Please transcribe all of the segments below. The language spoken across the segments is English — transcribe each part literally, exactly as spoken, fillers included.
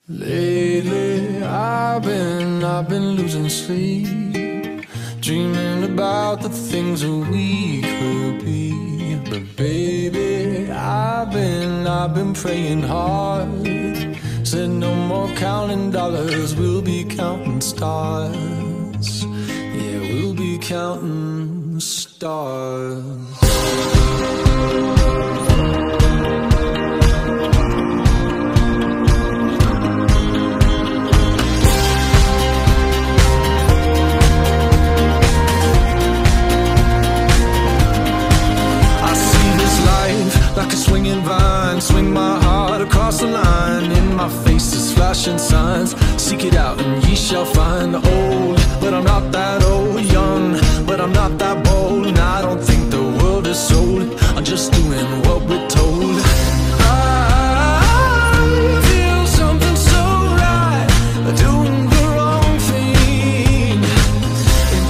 Lately, I've been, I've been losing sleep, dreaming about the things that we could be. But baby, I've been, I've been praying hard. Said no more counting dollars, we'll be counting stars. Yeah, we'll be counting stars. Like a swinging vine, swing my heart across the line. In my face is flashing signs. Seek it out and ye shall find. Old, but I'm not that old. Young, but I'm not that bold. And I don't think the world is sold. I'm just doing what we're told. I feel something so right, doing the wrong thing. And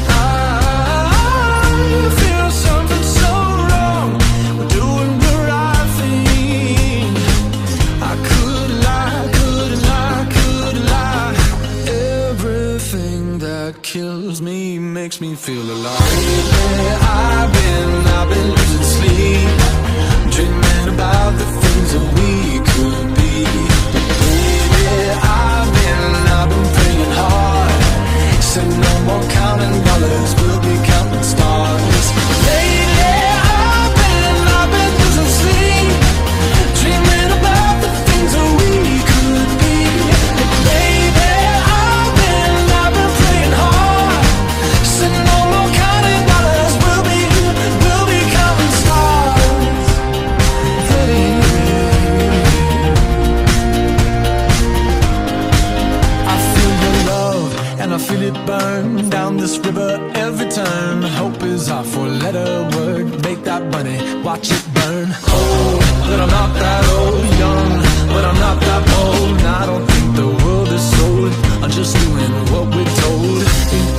I feel something so wrong, doing the right thing. I could lie, could lie, could lie. Everything that kills me makes me feel alive. Lately, I've been, I've been losing sleep, dreaming about the things that we could be. Baby, I've been, I've been praying hard. Said no more counting dollars, we'll be counting stars. Lately, I've been, I've been losing sleep, dreaming about the things that we could be. Baby, I've been, I've been praying hard. Said no more counting dollars, we'll be, we'll be counting stars. Hey. I feel your love and I feel it burn down this river every turn. Hope is our four-letter word. Make that money, watch it burn. Old, but I'm not that old. Young, but I'm not that bold. And I don't think the world is sold. I'm just doing what we're told. And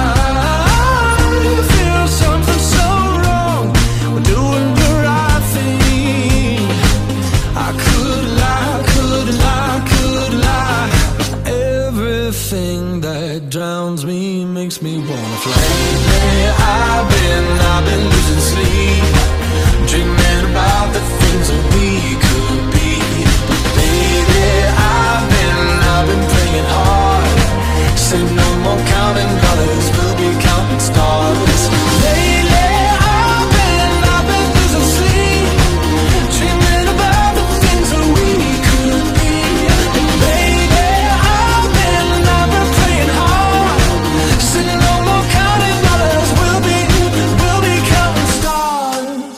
I feel something so wrong, we're doing the right thing. I could lie, could lie, could lie. Everything that drowns me makes me wanna fly. Lately, I've been, I've been losing sleep, dreaming about the things that we could be. But baby, I've been, I've been praying hard. Say no more counting dollars, we'll be counting stars. Lately, I've been, I've been losing sleep, dreaming about the things that we could be. And baby, I've been, I've been praying hard. Say no more counting dollars, we'll be, we'll be counting stars.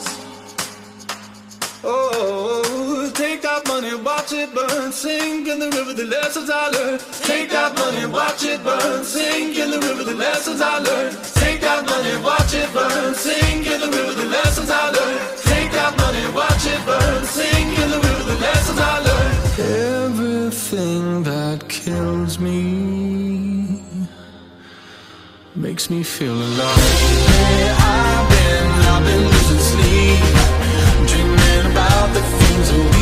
Oh, take that money, watch it burn, sink in the river, the lessons I learned. Take that money, watch it burn, sink in the river, the lessons I learned. Take that money, watch it burn, sink in the river, the lessons I learned. Take that money, watch it burn, sink in the river, the lessons I learned. Everything that kills me makes me feel alive. Hey, I've been, I've been losing sleep, dreaming about the things that